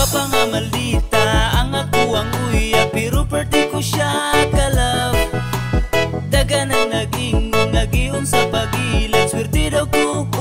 pa nga maldita ang ako ang uya, pero perti ko siya kalab. Daga nang naging ngagion sa pagilan, swerte daw ko